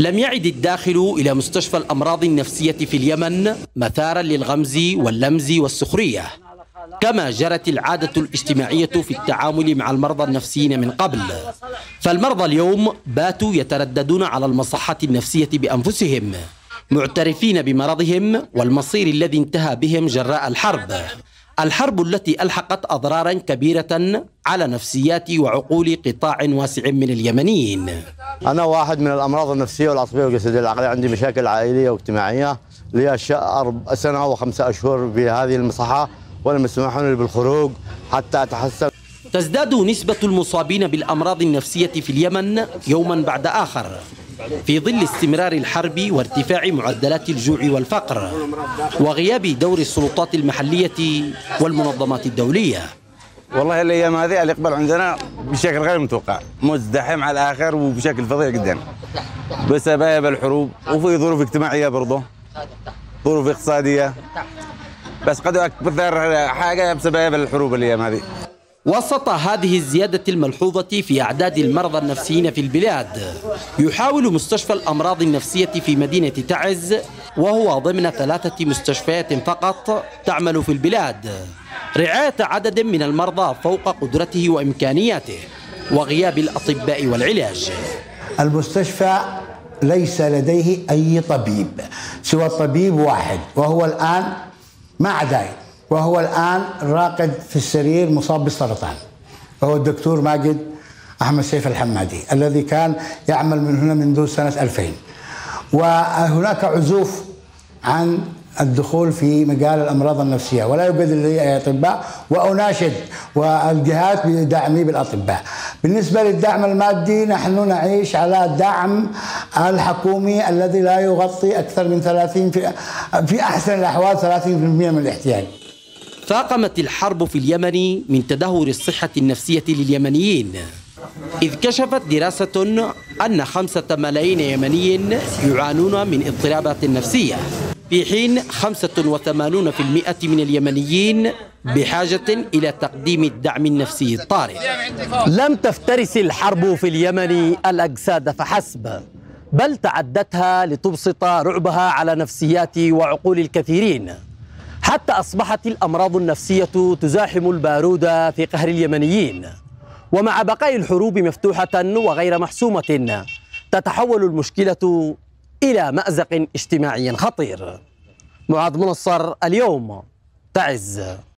لم يعد الداخل إلى مستشفى الأمراض النفسية في اليمن مثارا للغمز واللمز والسخرية، كما جرت العادة الاجتماعية في التعامل مع المرضى النفسيين من قبل. فالمرضى اليوم باتوا يترددون على المصحة النفسية بأنفسهم، معترفين بمرضهم والمصير الذي انتهى بهم جراء الحرب التي ألحقت أضرارا كبيرة على نفسيات وعقول قطاع واسع من اليمنيين. أنا واحد من الأمراض النفسية والعصبية والجسدية العقلية، عندي مشاكل عائلية واجتماعية، لي سنة و5 أشهر بهذه المصحة ولم يسمحوا لي بالخروج حتى أتحسن. تزداد نسبة المصابين بالأمراض النفسية في اليمن يوما بعد آخر في ظل استمرار الحرب وارتفاع معدلات الجوع والفقر وغياب دور السلطات المحلية والمنظمات الدولية. والله الأيام هذه الإقبال عندنا بشكل غير متوقع، مزدحم على الآخر وبشكل فظيع جدا بسبب الحروب، وفي ظروف اجتماعية برضه، ظروف اقتصادية، بس قد أكثر حاجة بسبب الحروب الأيام هذه. وسط هذه الزيادة الملحوظة في أعداد المرضى النفسيين في البلاد، يحاول مستشفى الأمراض النفسية في مدينة تعز، وهو ضمن 3 مستشفيات فقط تعمل في البلاد، رعاية عدد من المرضى فوق قدرته وإمكانياته وغياب الأطباء والعلاج. المستشفى ليس لديه أي طبيب سوى طبيب واحد، وهو الآن ما عداي، وهو الآن راقد في السرير مصاب بالسرطان، وهو الدكتور ماجد أحمد سيف الحمادي الذي كان يعمل من هنا منذ سنة 2000. وهناك عزوف عن الدخول في مجال الأمراض النفسية، ولا يوجد لدي أطباء، وأناشد والجهات بدعمي بالأطباء. بالنسبة للدعم المادي، نحن نعيش على الدعم الحكومي الذي لا يغطي أكثر من 30 في أحسن الأحوال 30% من الاحتياج. فاقمت الحرب في اليمن من تدهور الصحة النفسية لليمنيين، إذ كشفت دراسة أن 5 ملايين يمني يعانون من اضطرابات نفسية، في حين 85% من اليمنيين بحاجة إلى تقديم الدعم النفسي الطارئ. لم تفترس الحرب في اليمن الأجساد فحسب، بل تعدتها لتبسط رعبها على نفسيات وعقول الكثيرين، حتى أصبحت الأمراض النفسية تزاحم البارود في قهر اليمنيين. ومع بقاء الحروب مفتوحة وغير محسومة، تتحول المشكلة إلى مأزق اجتماعي خطير. معاذ منصر، اليوم، تعز.